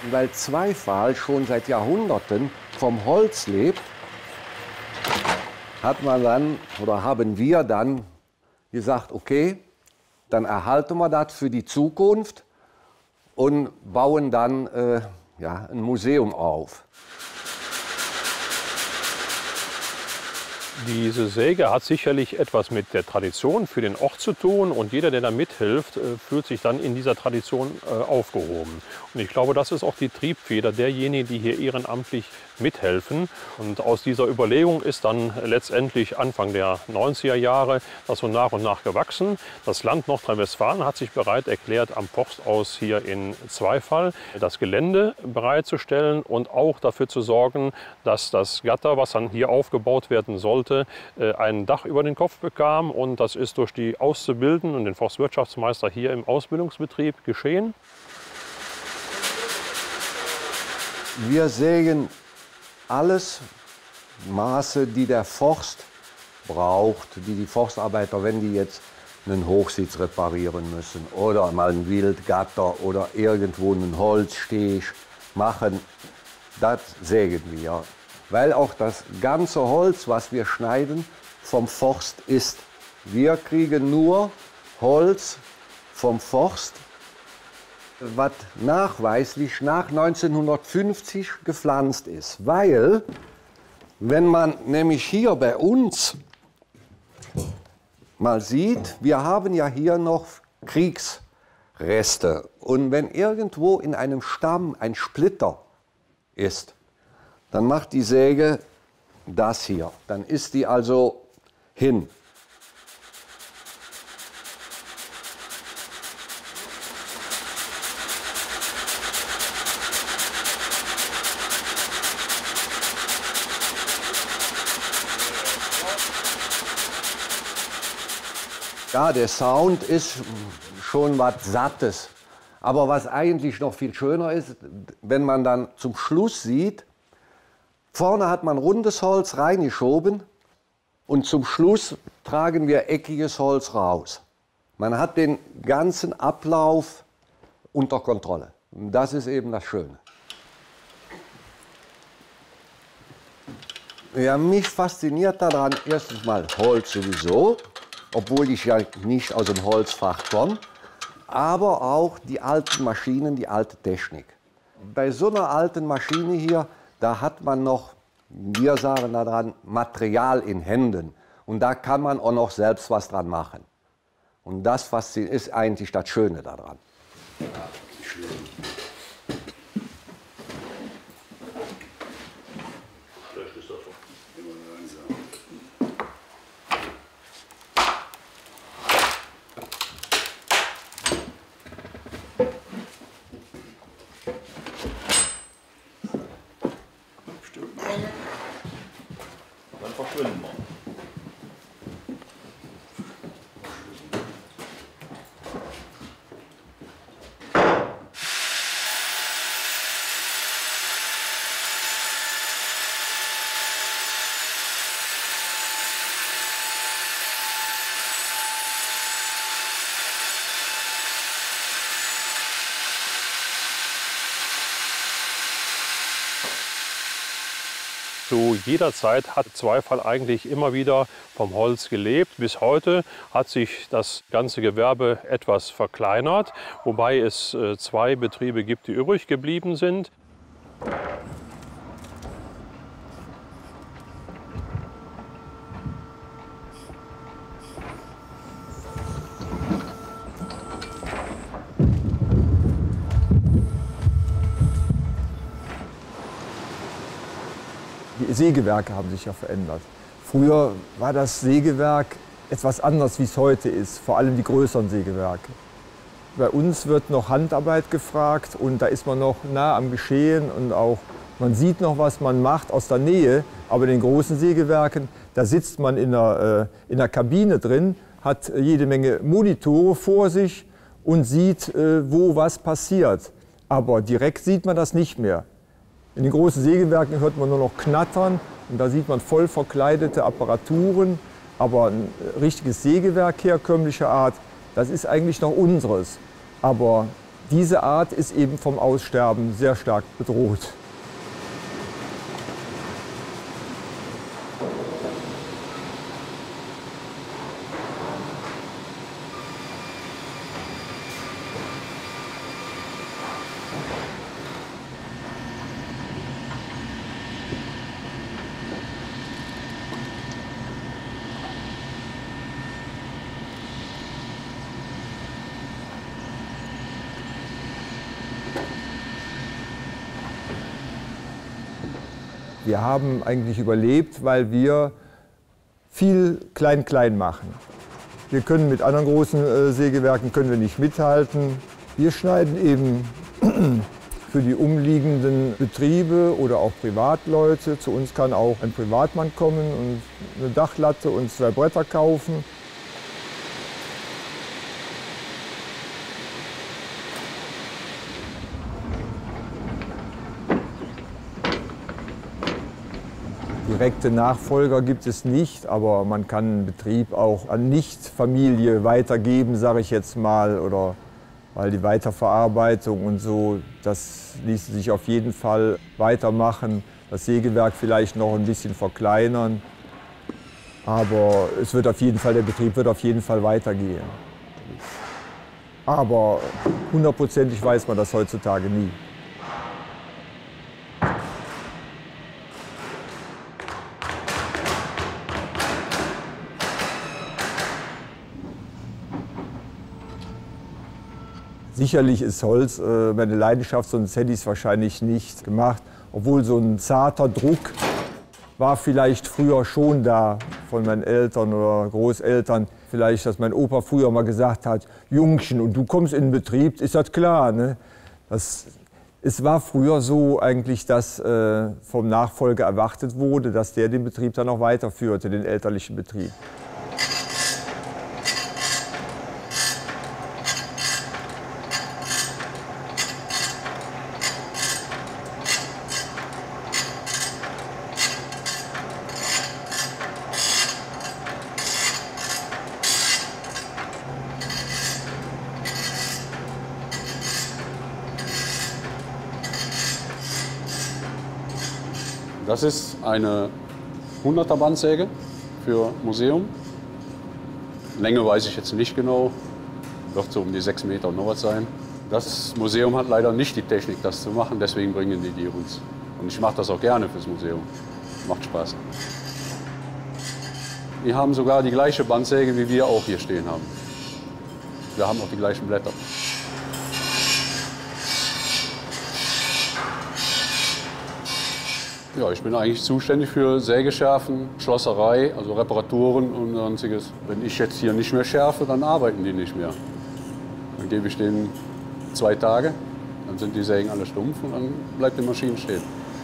weil Zweifall schon seit Jahrhunderten vom Holz lebt, hat man dann, oder haben wir dann gesagt, okay, dann erhalten wir das für die Zukunft und bauen dann ja, ein Museum auf. Diese Säge hat sicherlich etwas mit der Tradition für den Ort zu tun und jeder, der da mithilft, fühlt sich dann in dieser Tradition aufgehoben. Und ich glaube, das ist auch die Triebfeder derjenigen, die hier ehrenamtlich mithelfen. Und aus dieser Überlegung ist dann letztendlich Anfang der 90er Jahre das so nach und nach gewachsen. Das Land Nordrhein-Westfalen hat sich bereit erklärt, am Forsthaus hier in Zweifall das Gelände bereitzustellen und auch dafür zu sorgen, dass das Gatter, was dann hier aufgebaut werden sollte, ein Dach über den Kopf bekam. Und das ist durch die Auszubildenden und den Forstwirtschaftsmeister hier im Ausbildungsbetrieb geschehen. Wir sägen alles Maße, die der Forst braucht, die Forstarbeiter, wenn die jetzt einen Hochsitz reparieren müssen oder mal ein Wildgatter oder irgendwo einen Holzsteg machen, das sägen wir. Weil auch das ganze Holz, was wir schneiden, vom Forst ist. Wir kriegen nur Holz vom Forst, was nachweislich nach 1950 gepflanzt ist. Weil, wenn man nämlich hier bei uns mal sieht, wir haben ja hier noch Kriegsreste. Und wenn irgendwo in einem Stamm ein Splitter ist, dann macht die Säge das hier. Dann ist die also hin. Ja, der Sound ist schon was Sattes. Aber was eigentlich noch viel schöner ist, wenn man dann zum Schluss sieht, vorne hat man rundes Holz reingeschoben und zum Schluss tragen wir eckiges Holz raus. Man hat den ganzen Ablauf unter Kontrolle. Das ist eben das Schöne. Ja, mich fasziniert daran erstens mal Holz sowieso, obwohl ich ja nicht aus dem Holzfach komme, aber auch die alten Maschinen, die alte Technik. Bei so einer alten Maschine hier, da hat man noch, wir sagen daran, Material in Händen. Und da kann man auch noch selbst was dran machen. Und das ist eigentlich das Schöne daran. Ja, schön. Verschwinden wir. Zu jeder Zeit hat Zweifall eigentlich immer wieder vom Holz gelebt. Bis heute hat sich das ganze Gewerbe etwas verkleinert, wobei es 2 Betriebe gibt, die übrig geblieben sind. Die Sägewerke haben sich ja verändert. Früher war das Sägewerk etwas anders, wie es heute ist, vor allem die größeren Sägewerke. Bei uns wird noch Handarbeit gefragt und da ist man noch nah am Geschehen und auch man sieht noch, was man macht aus der Nähe. Aber in den großen Sägewerken, da sitzt man in der Kabine drin, hat jede Menge Monitore vor sich und sieht, wo was passiert. Aber direkt sieht man das nicht mehr. In den großen Sägewerken hört man nur noch Knattern und da sieht man voll verkleidete Apparaturen. Aber ein richtiges Sägewerk herkömmlicher Art, das ist eigentlich noch unseres. Aber Diese Art ist eben vom Aussterben sehr stark bedroht. Wir haben eigentlich überlebt, weil wir viel Klein-Klein machen. Wir können mit anderen großen Sägewerken können wir nicht mithalten. Wir schneiden eben für die umliegenden Betriebe oder auch Privatleute. Zu uns kann auch ein Privatmann kommen und eine Dachlatte und 2 Bretter kaufen. Direkte Nachfolger gibt es nicht, aber man kann einen Betrieb auch an Nicht-Familie weitergeben, sage ich jetzt mal, oder weil die Weiterverarbeitung und so, das ließe sich auf jeden Fall weitermachen. Das Sägewerk vielleicht noch ein bisschen verkleinern, aber es wird auf jeden Fall, der Betrieb wird auf jeden Fall weitergehen. Aber hundertprozentig weiß man das heutzutage nie. Sicherlich ist Holz meine Leidenschaft, sonst hätte ich es wahrscheinlich nicht gemacht. Obwohl so ein zarter Druck war vielleicht früher schon da von meinen Eltern oder Großeltern. Vielleicht, dass mein Opa früher mal gesagt hat, Jungchen, und du kommst in den Betrieb, ist das klar, ne? Es war früher so eigentlich, dass vom Nachfolger erwartet wurde, dass der den Betrieb dann auch weiterführte, den elterlichen Betrieb. Das ist eine 100er Bandsäge für Museum. Länge weiß ich jetzt nicht genau, wird so um die 6 Meter und noch was sein. Das Museum hat leider nicht die Technik, das zu machen, deswegen bringen die uns. Und ich mache das auch gerne fürs Museum, macht Spaß. Wir haben sogar die gleiche Bandsäge, wie wir auch hier stehen haben. Wir haben auch die gleichen Blätter. Ja, ich bin eigentlich zuständig für Sägeschärfen, Schlosserei, also Reparaturen und sonstiges. Wenn ich jetzt hier nicht mehr schärfe, dann arbeiten die nicht mehr. Dann gebe ich denen 2 Tage, dann sind die Sägen alle stumpf und dann bleibt die Maschine stehen.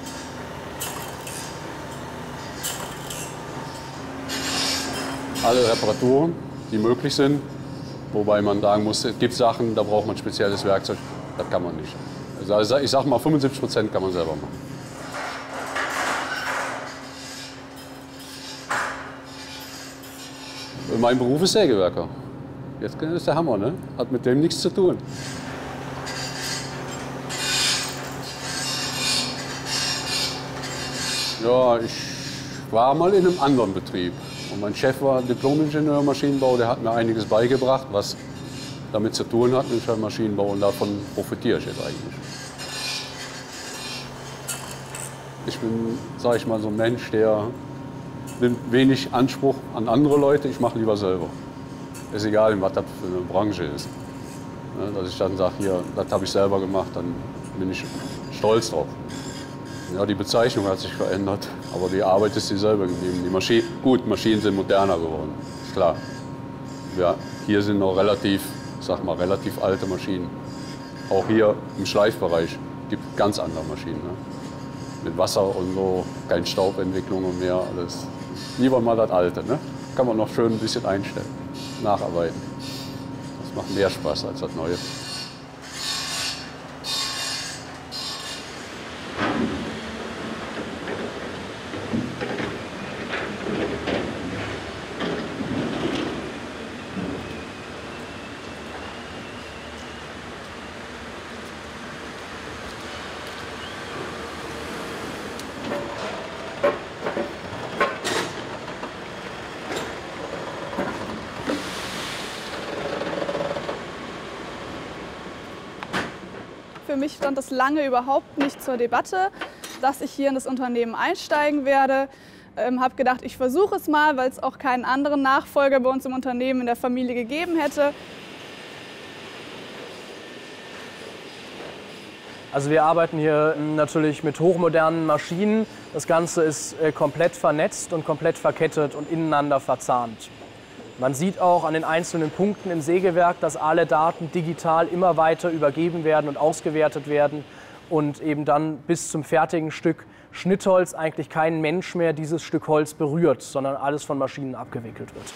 Alle Reparaturen, die möglich sind, wobei man sagen muss, es gibt Sachen, da braucht man spezielles Werkzeug, das kann man nicht. Also ich sage mal, 75% kann man selber machen. Mein Beruf ist Sägewerker. Jetzt ist der Hammer, ne? Hat mit dem nichts zu tun. Ja, ich war mal in einem anderen Betrieb. Und mein Chef war Diplom-Ingenieur Maschinenbau, der hat mir einiges beigebracht, was damit zu tun hat mit Maschinenbau. Und davon profitiere ich jetzt eigentlich. Ich bin, sage ich mal, so ein Mensch, der nimmt wenig Anspruch an andere Leute, ich mache lieber selber. Ist egal, was das für eine Branche ist. Ja, dass ich dann sage, hier, das habe ich selber gemacht, dann bin ich stolz drauf. Ja, die Bezeichnung hat sich verändert, aber die Arbeit ist dieselbe geblieben. Die Maschinen sind moderner geworden, ist klar. Ja, hier sind noch relativ alte Maschinen. Auch hier im Schleifbereich gibt es ganz andere Maschinen. Ne? Mit Wasser und so, keine Staubentwicklung und mehr, alles. Lieber mal das Alte, ne? Kann man noch schön ein bisschen einstellen, nacharbeiten. Das macht mehr Spaß als das Neue. Für mich stand das lange überhaupt nicht zur Debatte, dass ich hier in das Unternehmen einsteigen werde. Habe gedacht, ich versuche es mal, weil es auch keinen anderen Nachfolger bei uns im Unternehmen in der Familie gegeben hätte. Also wir arbeiten hier natürlich mit hochmodernen Maschinen. Das Ganze ist komplett vernetzt und komplett verkettet und ineinander verzahnt. Man sieht auch an den einzelnen Punkten im Sägewerk, dass alle Daten digital immer weiter übergeben werden und ausgewertet werden und eben dann bis zum fertigen Stück Schnittholz eigentlich kein Mensch mehr dieses Stück Holz berührt, sondern alles von Maschinen abgewickelt wird.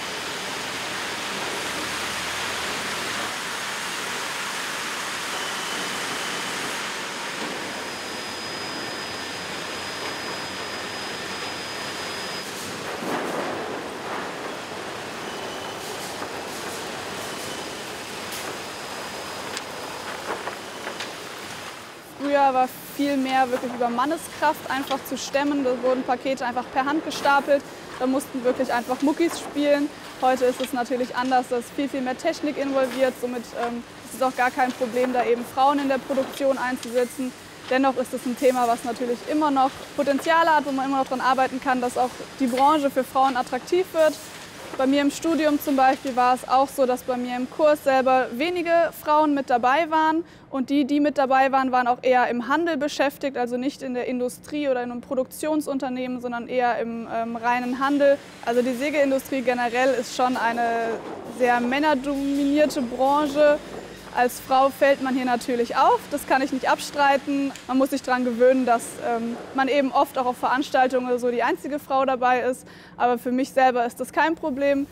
Früher war viel mehr wirklich über Manneskraft einfach zu stemmen. Da wurden Pakete einfach per Hand gestapelt. Da mussten wirklich einfach Muckis spielen. Heute ist es natürlich anders, da ist viel mehr Technik involviert. Somit ist es auch gar kein Problem, da eben Frauen in der Produktion einzusetzen. Dennoch ist es ein Thema, was natürlich immer noch Potenzial hat, wo man immer noch daran arbeiten kann, dass auch die Branche für Frauen attraktiv wird. Bei mir im Studium zum Beispiel war es auch so, dass bei mir im Kurs selber wenige Frauen mit dabei waren. Und die mit dabei waren, waren auch eher im Handel beschäftigt, also nicht in der Industrie oder in einem Produktionsunternehmen, sondern eher im reinen Handel. Also die Sägeindustrie generell ist schon eine sehr männerdominierte Branche. Als Frau fällt man hier natürlich auf, das kann ich nicht abstreiten. Man muss sich daran gewöhnen, dass man eben oft auch auf Veranstaltungen so die einzige Frau dabei ist. Aber für mich selber ist das kein Problem.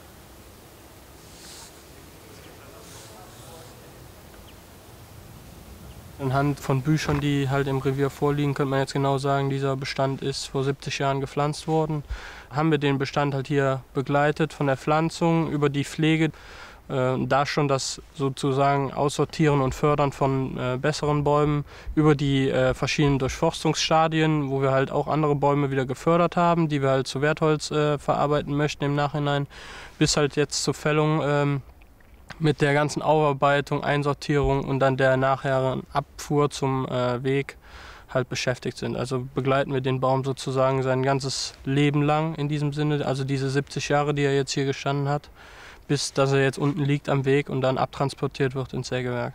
Anhand von Büchern, die halt im Revier vorliegen, könnte man jetzt genau sagen, dieser Bestand ist vor 70 Jahren gepflanzt worden. Haben wir den Bestand halt hier begleitet, von der Pflanzung über die Pflege. Da schon das sozusagen Aussortieren und Fördern von besseren Bäumen über die verschiedenen Durchforstungsstadien, wo wir halt auch andere Bäume wieder gefördert haben, die wir halt zu Wertholz verarbeiten möchten im Nachhinein, bis halt jetzt zur Fällung mit der ganzen Aufarbeitung, Einsortierung und dann der nachherigen Abfuhr zum Weg halt beschäftigt sind. Also begleiten wir den Baum sozusagen sein ganzes Leben lang in diesem Sinne, also diese 70 Jahre, die er jetzt hier gestanden hat, bis dass er jetzt unten liegt am Weg und dann abtransportiert wird ins Sägewerk.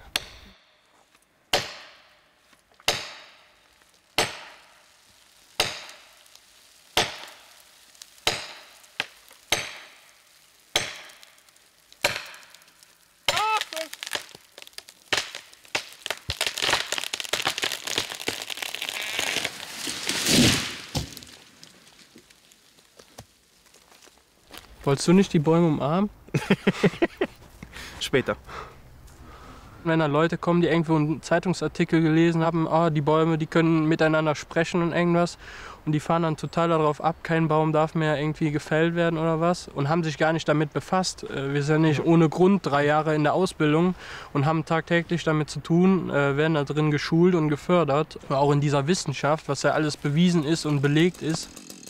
Wolltest du nicht die Bäume umarmen? Später. Wenn da Leute kommen, die irgendwo einen Zeitungsartikel gelesen haben, oh, die Bäume, die können miteinander sprechen und irgendwas, und die fahren dann total darauf ab, kein Baum darf mehr irgendwie gefällt werden oder was, und haben sich gar nicht damit befasst. Wir sind ja nicht ohne Grund 3 Jahre in der Ausbildung und haben tagtäglich damit zu tun, werden da drin geschult und gefördert, auch in dieser Wissenschaft, was ja alles bewiesen ist und belegt ist.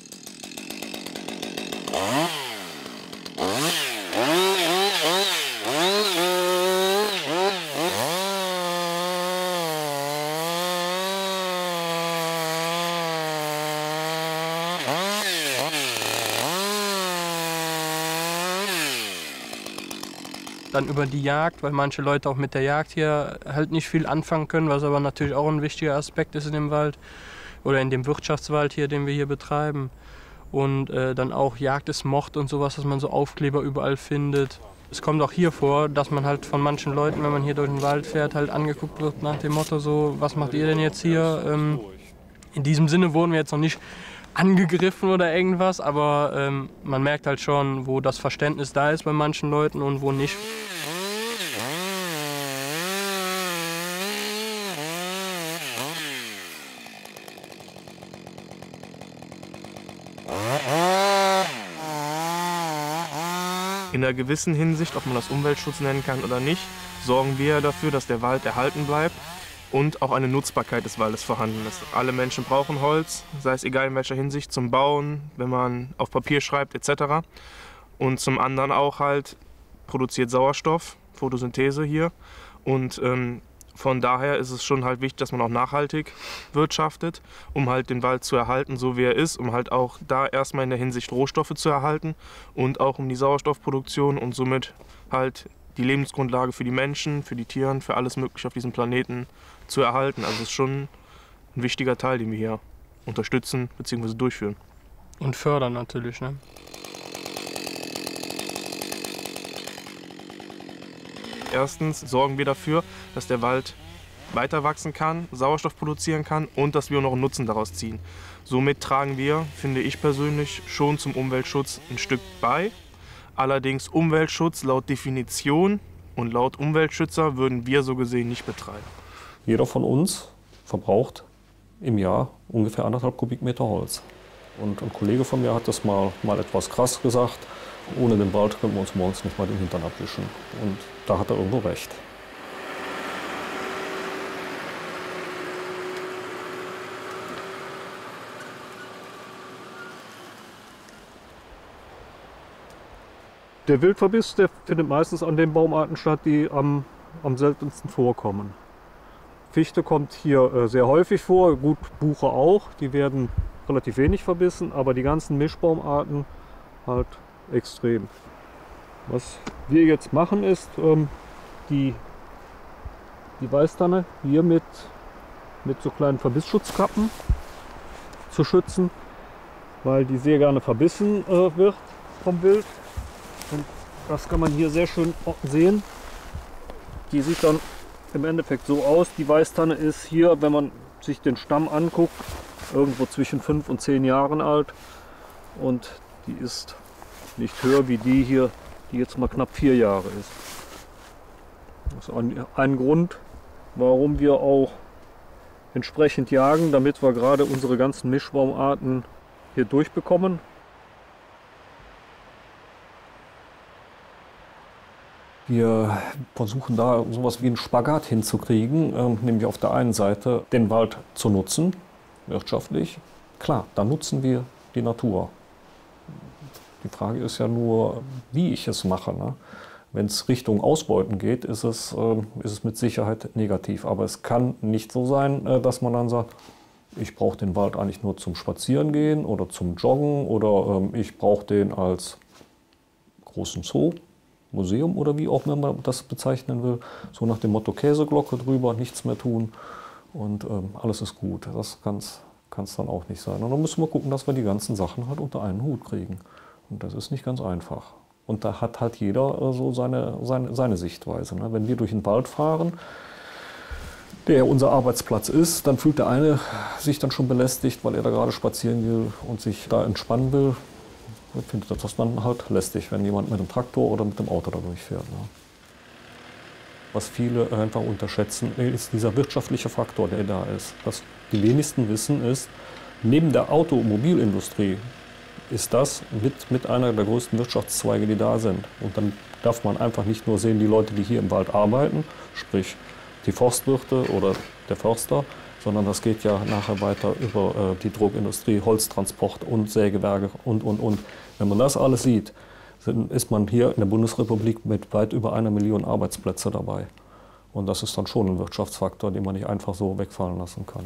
Dann über die Jagd, weil manche Leute auch mit der Jagd hier halt nicht viel anfangen können, was aber natürlich auch ein wichtiger Aspekt ist in dem Wald oder in dem Wirtschaftswald hier, den wir hier betreiben. Und dann auch Jagd ist Mord und sowas, dass man so Aufkleber überall findet. Es kommt auch hier vor, dass man halt von manchen Leuten, wenn man hier durch den Wald fährt, halt angeguckt wird nach dem Motto so, was macht ihr denn jetzt hier? In diesem Sinne wurden wir jetzt noch nicht angegriffen oder irgendwas, aber man merkt halt schon, wo das Verständnis da ist bei manchen Leuten und wo nicht. In einer gewissen Hinsicht, ob man das Umweltschutz nennen kann oder nicht, sorgen wir dafür, dass der Wald erhalten bleibt und auch eine Nutzbarkeit des Waldes vorhanden ist. Alle Menschen brauchen Holz, sei es egal in welcher Hinsicht, zum Bauen, wenn man auf Papier schreibt etc. Und zum anderen auch halt produziert Sauerstoff, Photosynthese hier. Und Von daher ist es schon halt wichtig, dass man auch nachhaltig wirtschaftet, um halt den Wald zu erhalten, so wie er ist, um halt auch da erstmal in der Hinsicht Rohstoffe zu erhalten und auch um die Sauerstoffproduktion und somit halt die Lebensgrundlage für die Menschen, für die Tiere, für alles Mögliche auf diesem Planeten zu erhalten. Also es ist schon ein wichtiger Teil, den wir hier unterstützen bzw. durchführen. Und fördern natürlich, ne? Erstens sorgen wir dafür, dass der Wald weiter wachsen kann, Sauerstoff produzieren kann und dass wir noch einen Nutzen daraus ziehen. Somit tragen wir, finde ich persönlich, schon zum Umweltschutz ein Stück bei. Allerdings Umweltschutz laut Definition und laut Umweltschützer würden wir so gesehen nicht betreiben. Jeder von uns verbraucht im Jahr ungefähr 1,5 Kubikmeter Holz. Und ein Kollege von mir hat das mal etwas krass gesagt, ohne den Wald können wir uns morgens nicht mal den Hintern abwischen. Und da hat er irgendwo recht. Der Wildverbiss, der findet meistens an den Baumarten statt, die am seltensten vorkommen. Fichte kommt hier sehr häufig vor, gut, Buche auch. Die werden relativ wenig verbissen, aber die ganzen Mischbaumarten halt extrem. Was wir jetzt machen ist, die Weißtanne hier mit so kleinen Verbissschutzkappen zu schützen, weil die sehr gerne verbissen wird vom Wild. Und das kann man hier sehr schön sehen. Die sieht dann im Endeffekt so aus. Die Weißtanne ist hier, wenn man sich den Stamm anguckt, irgendwo zwischen 5 und 10 Jahren alt. Und die ist nicht höher wie die hier, die jetzt mal knapp 4 Jahre ist. Das ist ein Grund, warum wir auch entsprechend jagen, damit wir gerade unsere ganzen Mischbaumarten hier durchbekommen. Wir versuchen da sowas wie einen Spagat hinzukriegen, nämlich auf der einen Seite den Wald zu nutzen, wirtschaftlich. Klar, da nutzen wir die Natur. Die Frage ist ja nur, wie ich es mache. Ne? Wenn es Richtung Ausbeuten geht, ist es mit Sicherheit negativ. Aber es kann nicht so sein, dass man dann sagt, ich brauche den Wald eigentlich nur zum Spazierengehen oder zum Joggen oder ich brauche den als großen Zoo. Museum oder wie auch immer man das bezeichnen will. So nach dem Motto Käseglocke drüber, nichts mehr tun und alles ist gut. Das kann es dann auch nicht sein. Und dann müssen wir gucken, dass wir die ganzen Sachen halt unter einen Hut kriegen. Und das ist nicht ganz einfach. Und da hat halt jeder so seine Sichtweise. Ne? Wenn wir durch den Wald fahren, der unser Arbeitsplatz ist, dann fühlt der eine sich dann schon belästigt, weil er da gerade spazieren will und sich da entspannen will. Findet das dann halt lästig, wenn jemand mit dem Traktor oder mit dem Auto da durchfährt. Ne? Was viele einfach unterschätzen, ist dieser wirtschaftliche Faktor, der da ist. Was die wenigsten wissen ist, neben der Automobilindustrie ist das mit einer der größten Wirtschaftszweige, die da sind. Und dann darf man einfach nicht nur sehen, die Leute, die hier im Wald arbeiten, sprich die Forstwirte oder der Förster, sondern das geht ja nachher weiter über die Druckindustrie, Holztransport und Sägewerke und. Wenn man das alles sieht, ist man hier in der Bundesrepublik mit weit über 1 Million Arbeitsplätze dabei. Und das ist dann schon ein Wirtschaftsfaktor, den man nicht einfach so wegfallen lassen kann.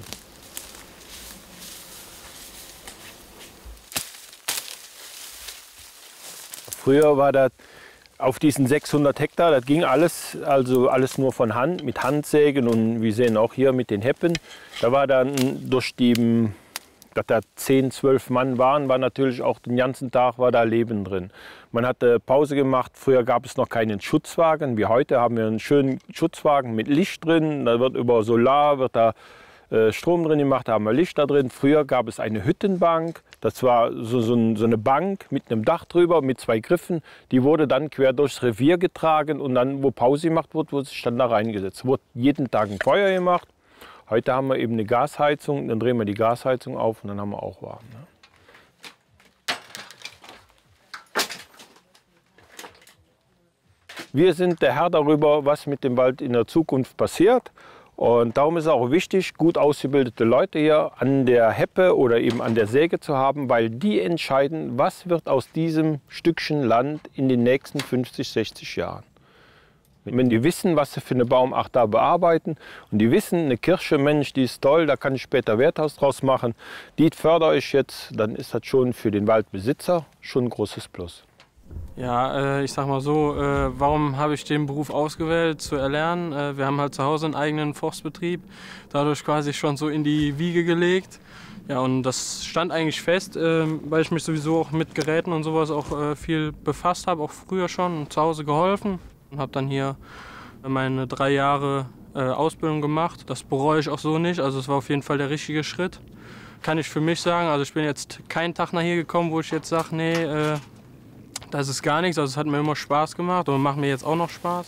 Früher war das auf diesen 600 Hektar, das ging alles nur von Hand, mit Handsägen und wir sehen auch hier mit den Heppen. Da war dann durch die, dass da 10, 12 Mann waren, war natürlich auch den ganzen Tag war da Leben drin. Man hatte Pause gemacht, früher gab es noch keinen Schutzwagen, wie heute haben wir einen schönen Schutzwagen mit Licht drin, da wird über Solar, wird da Strom drin gemacht, da haben wir Licht da drin. Früher gab es eine Hüttenbank, das war so eine Bank mit einem Dach drüber, mit 2 Griffen. Die wurde dann quer durchs Revier getragen und dann, wo Pause gemacht wurde, wurde sich dann da reingesetzt. Wurde jeden Tag ein Feuer gemacht. Heute haben wir eben eine Gasheizung, dann drehen wir die Gasheizung auf und dann haben wir auch warm. Ne? Wir sind der Herr darüber, was mit dem Wald in der Zukunft passiert. Und darum ist es auch wichtig, gut ausgebildete Leute hier an der Heppe oder eben an der Säge zu haben, weil die entscheiden, was wird aus diesem Stückchen Land in den nächsten 50, 60 Jahren. Wenn die wissen, was sie für eine Baumart da bearbeiten und die wissen, eine Kirsche, Mensch, die ist toll, da kann ich später Werthaus draus machen, die fördere ich jetzt, dann ist das schon für den Waldbesitzer schon ein großes Plus. Ja, ich sag mal so, warum habe ich den Beruf ausgewählt, zu erlernen? Wir haben halt zu Hause einen eigenen Forstbetrieb, dadurch quasi schon so in die Wiege gelegt. Ja, und das stand eigentlich fest, weil ich mich sowieso auch mit Geräten und sowas auch viel befasst habe, auch früher schon und zu Hause geholfen. Und habe dann hier meine 3 Jahre Ausbildung gemacht. Das bereue ich auch so nicht, also es war auf jeden Fall der richtige Schritt. Kann ich für mich sagen, also ich bin jetzt keinen Tag nach hier gekommen, wo ich jetzt sage, nee, das ist gar nichts. Also es hat mir immer Spaß gemacht und macht mir jetzt auch noch Spaß.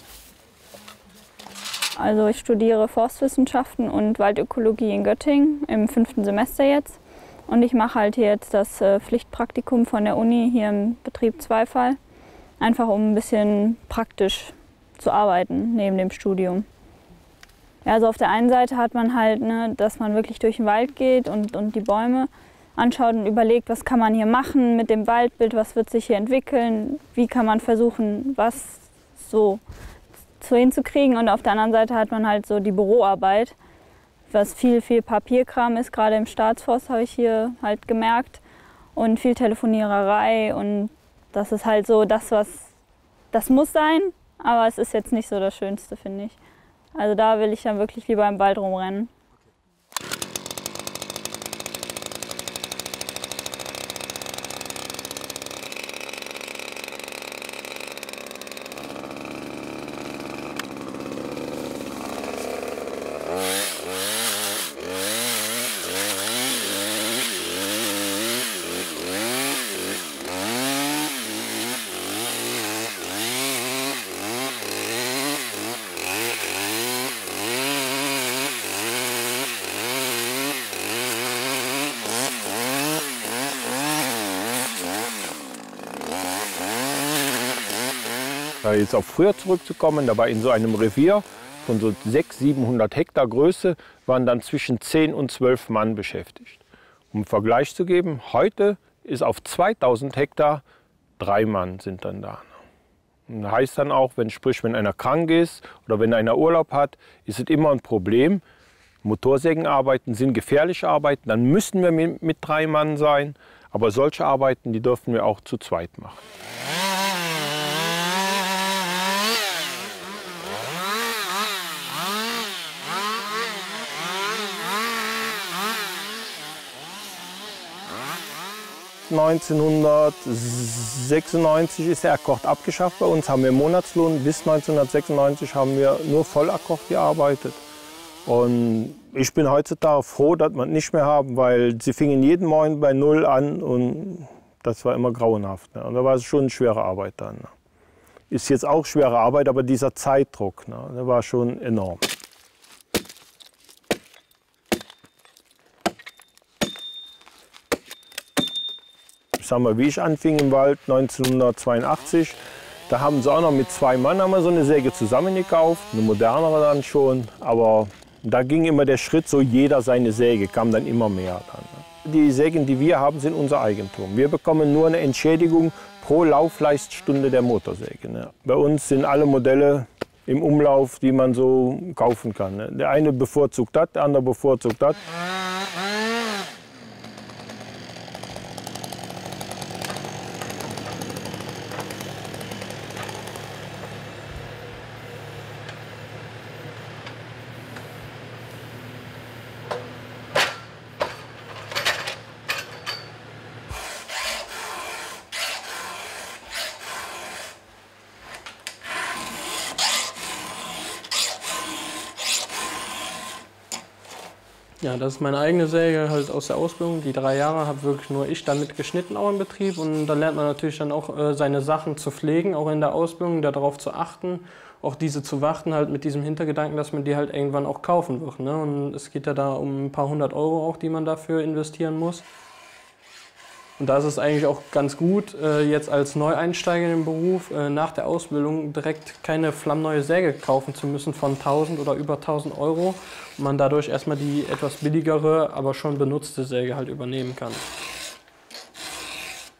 Also ich studiere Forstwissenschaften und Waldökologie in Göttingen im 5. Semester jetzt. Und ich mache halt hier jetzt das Pflichtpraktikum von der Uni hier im Betrieb Zweifall. Einfach um ein bisschen praktisch zu arbeiten neben dem Studium. Ja, also auf der einen Seite hat man halt, ne, dass man wirklich durch den Wald geht und die Bäume anschaut und überlegt, was kann man hier machen mit dem Waldbild, was wird sich hier entwickeln, wie kann man versuchen, was so hinzukriegen. Und auf der anderen Seite hat man halt so die Büroarbeit, was viel Papierkram ist, gerade im Staatsforst habe ich hier halt gemerkt, und viel Telefoniererei, und das ist halt so das muss sein, aber es ist jetzt nicht so das Schönste, finde ich. Also da will ich dann wirklich lieber im Wald rumrennen. Jetzt auf früher zurückzukommen, da war in so einem Revier von so 600, 700 Hektar Größe, waren dann zwischen 10 und 12 Mann beschäftigt. Um einen Vergleich zu geben, heute ist auf 2000 Hektar 3 Mann sind dann da. Und das heißt dann auch, wenn einer krank ist oder wenn einer Urlaub hat, ist es immer ein Problem. Motorsägenarbeiten sind gefährliche Arbeiten, dann müssen wir mit 3 Mann sein. Aber solche Arbeiten, die dürfen wir auch zu zweit machen. (1996) ist der Akkord abgeschafft bei uns, haben wir Monatslohn. Bis 1996 haben wir nur Vollakkord gearbeitet. Und ich bin heutzutage froh, dass wir es nicht mehr haben, weil sie fingen jeden Morgen bei 0 an und das war immer grauenhaft. Ne? Und da war es schon eine schwere Arbeit dann. Ne? Ist jetzt auch schwere Arbeit, aber dieser Zeitdruck, ne? Der war schon enorm. Ich sag mal, wie ich anfing im Wald 1982, da haben sie auch noch mit 2 Mann haben wir so eine Säge zusammengekauft, eine modernere dann schon, aber da ging immer der Schritt, so jeder seine Säge, kam dann immer mehr dann. Die Sägen, die wir haben, sind unser Eigentum. Wir bekommen nur eine Entschädigung pro Laufleiststunde der Motorsäge. Ne? Bei uns sind alle Modelle im Umlauf, die man so kaufen kann. Ne? Der eine bevorzugt das, der andere bevorzugt das. Ja, das ist meine eigene Säge halt aus der Ausbildung. Die 3 Jahre habe wirklich nur ich damit geschnitten, auch im Betrieb. Und da lernt man natürlich dann auch seine Sachen zu pflegen, auch in der Ausbildung, darauf zu achten, auch diese zu warten, halt mit diesem Hintergedanken, dass man die halt irgendwann auch kaufen wird. Ne? Und es geht ja da um ein paar 100 Euro auch, die man dafür investieren muss. Und da ist es eigentlich auch ganz gut, jetzt als Neueinsteiger in den Beruf nach der Ausbildung direkt keine flammneue Säge kaufen zu müssen von 1000 oder über 1000 Euro. Und man dadurch erstmal die etwas billigere, aber schon benutzte Säge halt übernehmen kann.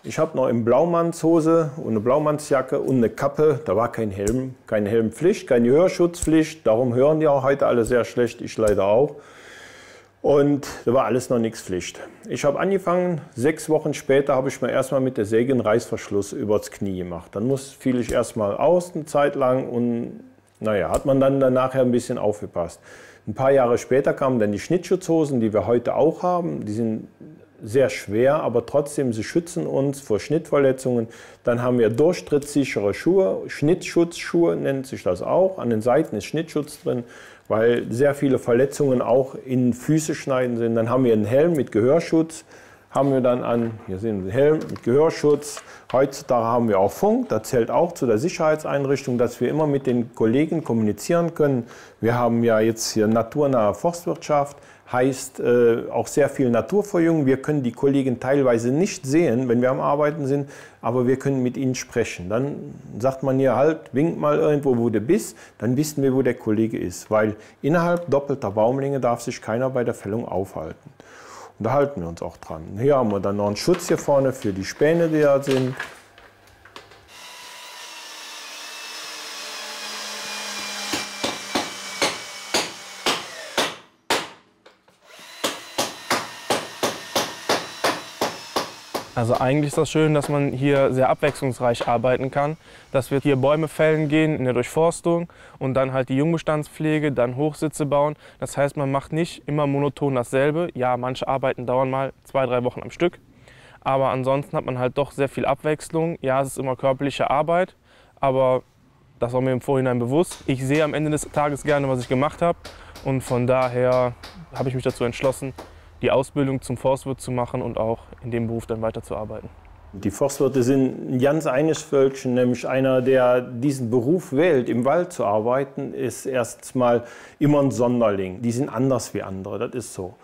Ich habe noch eine Blaumannshose und eine Blaumannsjacke und eine Kappe. Da war kein Helm, keine Helmpflicht, keine Hörschutzpflicht. Darum hören die auch heute alle sehr schlecht, ich leider auch. Und da war alles noch nichts Pflicht. Ich habe angefangen, 6 Wochen später habe ich mir erstmal mit der Säge einen Reißverschluss übers Knie gemacht. Dann fiel ich erstmal aus eine Zeit lang und naja, hat man dann nachher ein bisschen aufgepasst. Ein paar Jahre später kamen dann die Schnittschutzhosen, die wir heute auch haben. Die sind sehr schwer, aber trotzdem, sie schützen uns vor Schnittverletzungen. Dann haben wir durchtrittssichere Schuhe, Schnittschutzschuhe nennt sich das auch. An den Seiten ist Schnittschutz drin, weil sehr viele Verletzungen auch in Füße schneiden sind. Dann haben wir einen Helm mit Gehörschutz, haben wir dann an, hier sehen wir den Helm mit Gehörschutz. Heutzutage haben wir auch Funk, das zählt auch zu der Sicherheitseinrichtung, dass wir immer mit den Kollegen kommunizieren können. Wir haben ja jetzt hier naturnahe Forstwirtschaft, heißt auch sehr viel Naturverjüngung. Wir können die Kollegen teilweise nicht sehen, wenn wir am Arbeiten sind, aber wir können mit ihnen sprechen. Dann sagt man hier halt, wink mal irgendwo, wo du bist, dann wissen wir, wo der Kollege ist. Weil innerhalb doppelter Baumlänge darf sich keiner bei der Fällung aufhalten. Und da halten wir uns auch dran. Hier haben wir dann noch einen Schutz hier vorne für die Späne, die da sind. Also eigentlich ist das schön, dass man hier sehr abwechslungsreich arbeiten kann, dass wir hier Bäume fällen gehen in der Durchforstung und dann halt die Jungbestandspflege, dann Hochsitze bauen. Das heißt, man macht nicht immer monoton dasselbe. Ja, manche Arbeiten dauern mal 2, 3 Wochen am Stück, aber ansonsten hat man halt doch sehr viel Abwechslung. Ja, es ist immer körperliche Arbeit, aber das war mir im Vorhinein bewusst. Ich sehe am Ende des Tages gerne, was ich gemacht habe und von daher habe ich mich dazu entschlossen, die Ausbildung zum Forstwirt zu machen und auch in dem Beruf dann weiterzuarbeiten. Die Forstwirte sind ein ganz eigenes Völkchen, nämlich einer, der diesen Beruf wählt, im Wald zu arbeiten, ist erstmal immer ein Sonderling. Die sind anders wie andere, das ist so.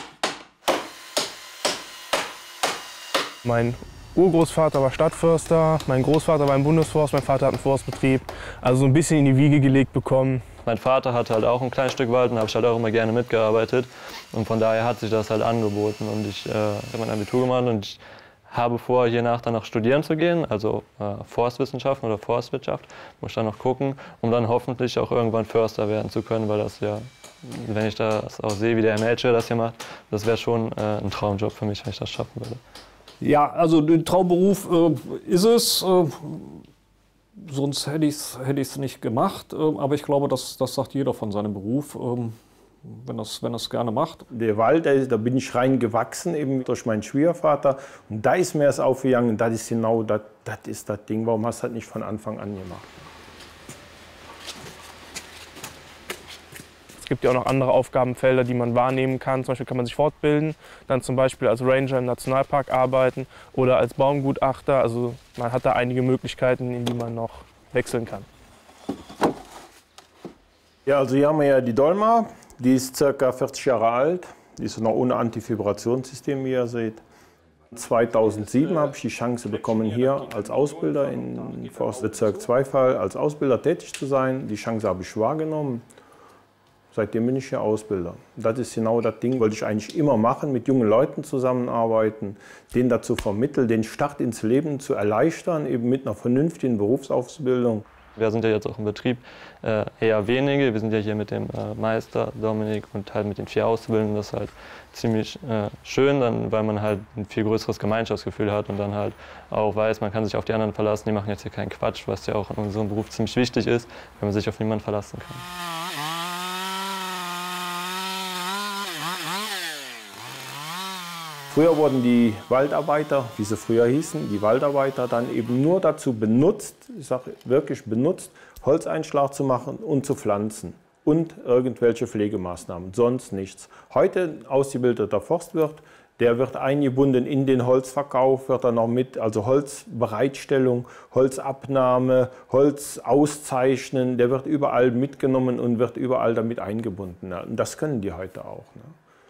Mein Urgroßvater war Stadtförster, mein Großvater war im Bundesforst, mein Vater hat einen Forstbetrieb. Also so ein bisschen in die Wiege gelegt bekommen. Mein Vater hatte halt auch ein kleines Stück Wald und da habe ich halt auch immer gerne mitgearbeitet. Und von daher hat sich das halt angeboten. Und ich habe mein Abitur gemacht und ich habe vor, hiernach dann noch studieren zu gehen, also Forstwissenschaften oder Forstwirtschaft. Muss ich dann noch gucken, um dann hoffentlich auch irgendwann Förster werden zu können, weil das ja, wenn ich das auch sehe, wie der Herr Melcher das hier macht, das wäre schon ein Traumjob für mich, wenn ich das schaffen würde. Ja, also der Traumberuf ist es. Sonst hätte ich es nicht gemacht. Aber ich glaube, das sagt jeder von seinem Beruf, wenn das gerne macht. Der Wald, da bin ich reingewachsen, eben durch meinen Schwiegervater. Und da ist mir das aufgegangen, das ist genau das ist das Ding. Warum hast du das nicht von Anfang an gemacht? Es gibt ja auch noch andere Aufgabenfelder, die man wahrnehmen kann. Zum Beispiel kann man sich fortbilden, dann zum Beispiel als Ranger im Nationalpark arbeiten oder als Baumgutachter. Also man hat da einige Möglichkeiten, in die man noch wechseln kann. Ja, also hier haben wir ja die Dolma. Die ist ca. 40 Jahre alt. Die ist noch ohne Antivibrationssystem, wie ihr seht. 2007 habe ich die Chance bekommen, hier als Ausbilder in Forstbezirk Zweifall als Ausbilder tätig zu sein. Die Chance habe ich wahrgenommen. Seitdem bin ich hier Ausbilder. Das ist genau das Ding, wollte ich eigentlich immer machen, mit jungen Leuten zusammenarbeiten, denen dazu vermitteln, den Start ins Leben zu erleichtern, eben mit einer vernünftigen Berufsausbildung. Wir sind ja jetzt auch im Betrieb eher wenige. Wir sind ja hier mit dem Meister Dominik und halt mit den 4 Auszubildenden. Das ist halt ziemlich schön, dann, weil man halt ein viel größeres Gemeinschaftsgefühl hat und dann halt auch weiß, man kann sich auf die anderen verlassen. Die machen jetzt hier keinen Quatsch, was ja auch in unserem Beruf ziemlich wichtig ist, wenn man sich auf niemanden verlassen kann. Früher wurden die Waldarbeiter, wie sie früher hießen, die Waldarbeiter dann eben nur dazu benutzt, ich sage wirklich benutzt, Holzeinschlag zu machen und zu pflanzen und irgendwelche Pflegemaßnahmen, sonst nichts. Heute ein ausgebildeter Forstwirt, der wird eingebunden in den Holzverkauf, wird dann noch mit, also Holzbereitstellung, Holzabnahme, Holz auszeichnen, der wird überall mitgenommen und wird überall damit eingebunden. Und das können die heute auch. Ne?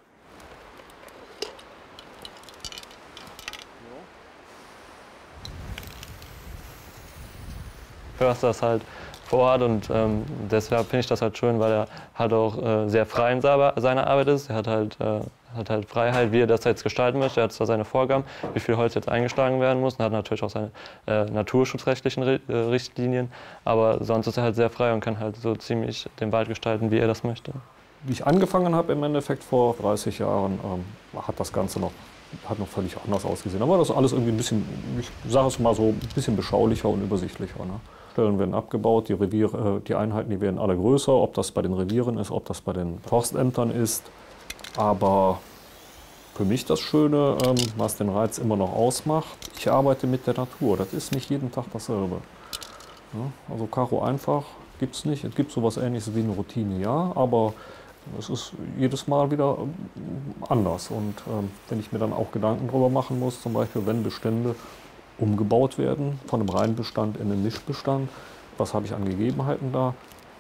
Förster ist halt vor Ort und deshalb finde ich das halt schön, weil er halt auch sehr frei in seiner Arbeit ist. Er hat halt hat halt Freiheit, wie er das jetzt gestalten möchte. Er hat zwar seine Vorgaben, wie viel Holz jetzt eingeschlagen werden muss, und hat natürlich auch seine naturschutzrechtlichen Richtlinien, aber sonst ist er halt sehr frei und kann halt so ziemlich den Wald gestalten, wie er das möchte. Wie ich angefangen habe im Endeffekt vor 30 Jahren, hat das Ganze noch völlig anders ausgesehen. Aber das ist alles irgendwie ein bisschen, ich sage es mal so, ein bisschen beschaulicher und übersichtlicher. Ne? Stellen werden abgebaut, die Einheiten, die werden alle größer, ob das bei den Revieren ist, ob das bei den Forstämtern ist. Aber für mich das Schöne, was den Reiz immer noch ausmacht, ich arbeite mit der Natur. Das ist nicht jeden Tag dasselbe. Ja? Also Karo einfach gibt es nicht. Es gibt sowas Ähnliches wie eine Routine, ja, aber es ist jedes Mal wieder anders. Und wenn ich mir dann auch Gedanken darüber machen muss, zum Beispiel wenn Bestände umgebaut werden, von einem Reinbestand in einen Mischbestand, was habe ich an Gegebenheiten da?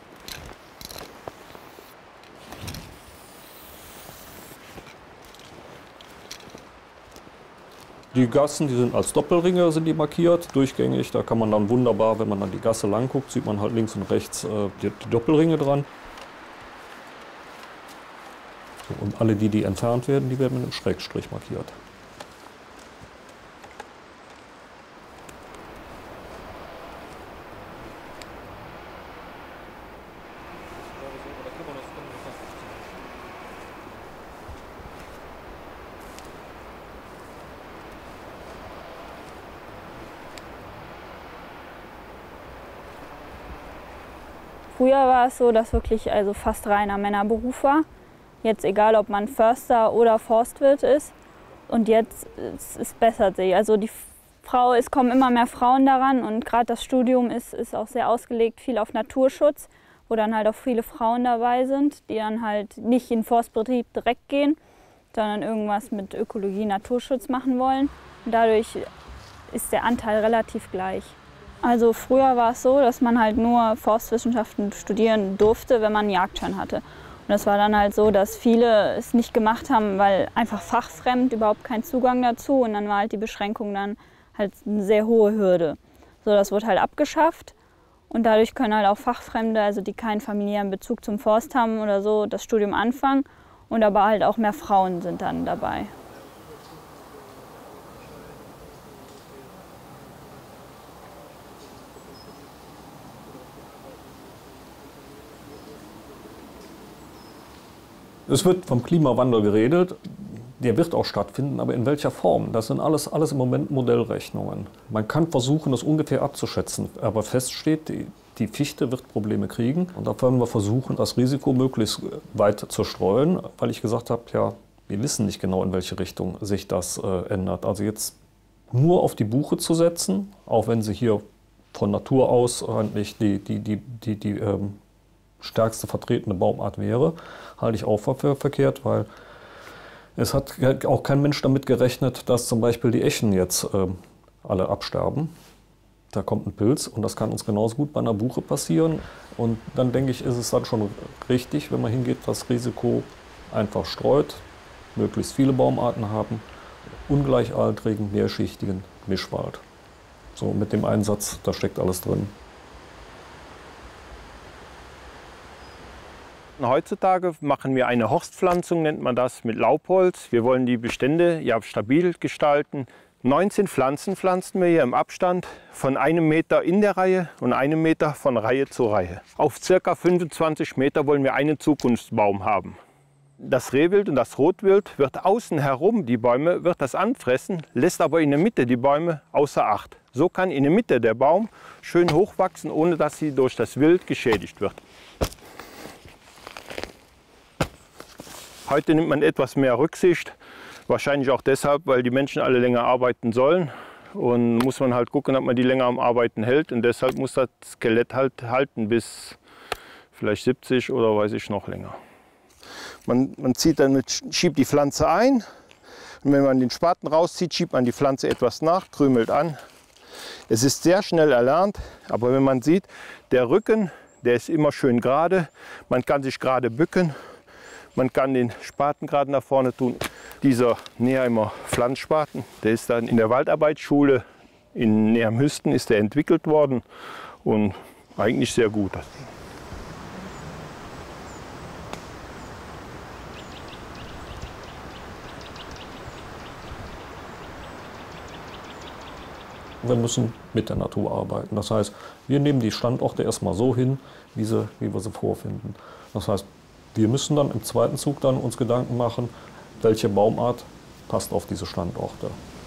Die Gassen, die sind als Doppelringe sind die markiert, durchgängig. Da kann man dann wunderbar, wenn man dann die Gasse lang guckt, sieht man halt links und rechts die Doppelringe dran. Und alle, die entfernt werden, die werden mit einem Schrägstrich markiert. Früher war es so, dass wirklich also fast reiner Männerberuf war. Jetzt egal, ob man Förster oder Forstwirt ist. Und jetzt es bessert sich. Also es kommen immer mehr Frauen daran und gerade das Studium ist auch sehr ausgelegt, viel auf Naturschutz, wo dann halt auch viele Frauen dabei sind, die dann halt nicht in den Forstbetrieb direkt gehen, sondern irgendwas mit Ökologie, Naturschutz machen wollen. Und dadurch ist der Anteil relativ gleich. Also früher war es so, dass man halt nur Forstwissenschaften studieren durfte, wenn man einen Jagdschein hatte. Und das war dann halt so, dass viele es nicht gemacht haben, weil einfach fachfremd, überhaupt keinen Zugang dazu. Und dann war halt die Beschränkung dann halt eine sehr hohe Hürde. So, das wurde halt abgeschafft. Und dadurch können halt auch Fachfremde, also die keinen familiären Bezug zum Forst haben oder so, das Studium anfangen. Und aber halt auch mehr Frauen sind dann dabei. Es wird vom Klimawandel geredet, der wird auch stattfinden, aber in welcher Form? Das sind alles im Moment Modellrechnungen. Man kann versuchen, das ungefähr abzuschätzen, aber fest steht, die Fichte wird Probleme kriegen. Und da werden wir versuchen, das Risiko möglichst weit zu streuen, weil ich gesagt habe, ja, wir wissen nicht genau, in welche Richtung sich das ändert. Also jetzt nur auf die Buche zu setzen, auch wenn sie hier von Natur aus eigentlich die stärkste vertretene Baumart wäre, halte ich auch für verkehrt, weil es hat auch kein Mensch damit gerechnet, dass zum Beispiel die Echen jetzt alle absterben. Da kommt ein Pilz und das kann uns genauso gut bei einer Buche passieren. Und dann denke ich, ist es dann schon richtig, wenn man hingeht, das Risiko einfach streut, möglichst viele Baumarten haben, ungleichaltrigen, mehrschichtigen Mischwald. So mit dem Einsatz, da steckt alles drin. Heutzutage machen wir eine Horstpflanzung, nennt man das, mit Laubholz. Wir wollen die Bestände ja stabil gestalten. 19 Pflanzen pflanzen wir hier im Abstand von 1 Meter in der Reihe und 1 Meter von Reihe zu Reihe. Auf ca. 25 Meter wollen wir einen Zukunftsbaum haben. Das Rehwild und das Rotwild wird außen herum, die Bäume, wird das anfressen, lässt aber in der Mitte die Bäume außer Acht. So kann in der Mitte der Baum schön hochwachsen, ohne dass sie durch das Wild geschädigt wird. Heute nimmt man etwas mehr Rücksicht, wahrscheinlich auch deshalb, weil die Menschen alle länger arbeiten sollen. Und muss man halt gucken, ob man die länger am Arbeiten hält. Und deshalb muss das Skelett halt halten bis vielleicht 70 oder weiß ich noch länger. Man schiebt die Pflanze ein. Und wenn man den Spaten rauszieht, schiebt man die Pflanze etwas nach, krümelt an. Es ist sehr schnell erlernt, aber wenn man sieht, der Rücken, der ist immer schön gerade. Man kann sich gerade bücken. Man kann den Spaten gerade nach vorne tun. Dieser Neheim Pflanzspaten, der ist dann in der Waldarbeitsschule in Neheim-Hüsten ist der entwickelt worden und eigentlich sehr gut. wir müssen mit der Natur arbeiten. Das heißt, wir nehmen die Standorte erstmal so hin, wie wir sie vorfinden. Das heißt, wir müssen dann im zweiten Zug dann uns Gedanken machen, welche Baumart passt auf diese Standorte.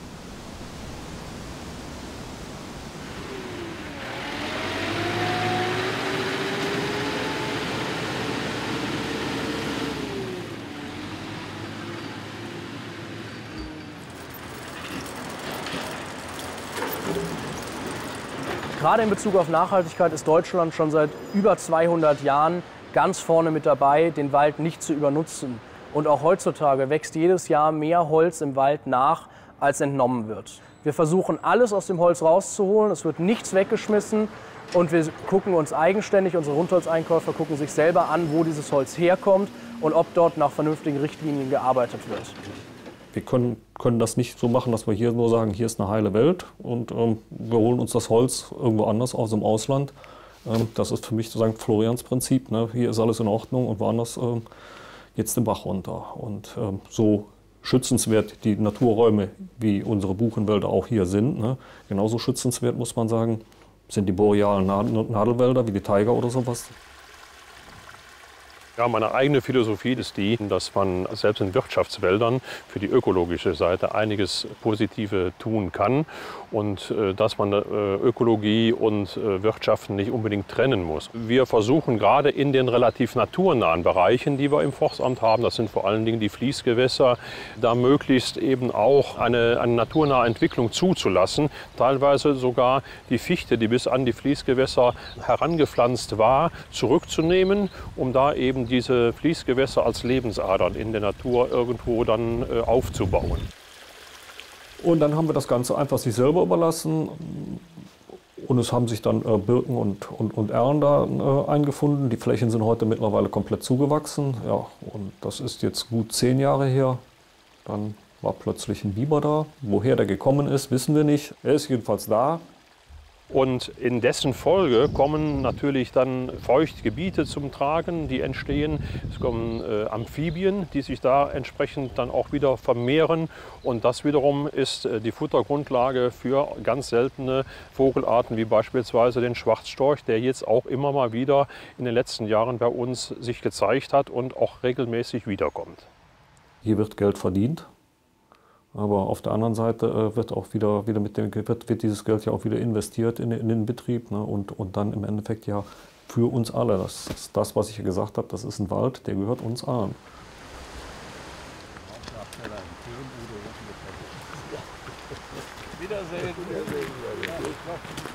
Gerade in Bezug auf Nachhaltigkeit ist Deutschland schon seit über 200 Jahren ganz vorne mit dabei, den Wald nicht zu übernutzen. Und auch heutzutage wächst jedes Jahr mehr Holz im Wald nach, als entnommen wird. Wir versuchen, alles aus dem Holz rauszuholen, es wird nichts weggeschmissen und wir gucken uns eigenständig, unsere Rundholzeinkäufer gucken sich selber an, wo dieses Holz herkommt und ob dort nach vernünftigen Richtlinien gearbeitet wird. Wir können das nicht so machen, dass wir hier nur sagen, hier ist eine heile Welt und wir holen uns das Holz irgendwo anders aus dem Ausland. Das ist für mich sozusagen Florians Prinzip. Ne? Hier ist alles in Ordnung und woanders geht es den Bach runter. Und so schützenswert die Naturräume, wie unsere Buchenwälder auch hier sind, ne? Genauso schützenswert, muss man sagen, sind die borealen Nadelwälder wie die Taiga oder sowas. Ja, meine eigene Philosophie ist die, dass man selbst in Wirtschaftswäldern für die ökologische Seite einiges Positive tun kann und dass man Ökologie und Wirtschaften nicht unbedingt trennen muss. Wir versuchen gerade in den relativ naturnahen Bereichen, die wir im Forstamt haben, das sind vor allen Dingen die Fließgewässer, da möglichst eben auch eine naturnahe Entwicklung zuzulassen. Teilweise sogar die Fichte, die bis an die Fließgewässer herangepflanzt war, zurückzunehmen, um da eben diese Fließgewässer als Lebensadern in der Natur irgendwo dann aufzubauen. Und dann haben wir das Ganze einfach sich selber überlassen und es haben sich dann Birken und Erlen da eingefunden. Die Flächen sind heute mittlerweile komplett zugewachsen. Ja, und das ist jetzt gut 10 Jahre her. Dann war plötzlich ein Biber da. Woher der gekommen ist, wissen wir nicht. Er ist jedenfalls da. Und in dessen Folge kommen natürlich dann Feuchtgebiete zum Tragen, die entstehen. Es kommen Amphibien, die sich da entsprechend dann auch wieder vermehren. Und das wiederum ist die Futtergrundlage für ganz seltene Vogelarten, wie beispielsweise den Schwarzstorch, der jetzt auch immer mal wieder in den letzten Jahren bei uns sich gezeigt hat und auch regelmäßig wiederkommt. Hier wird Geld verdient. Aber auf der anderen Seite wird auch wieder wird dieses Geld ja auch wieder investiert in den Betrieb, ne? Und dann im Endeffekt ja für uns alle. Das ist das, was ich ja gesagt habe, das ist ein Wald, der gehört uns allen. Wiedersehen.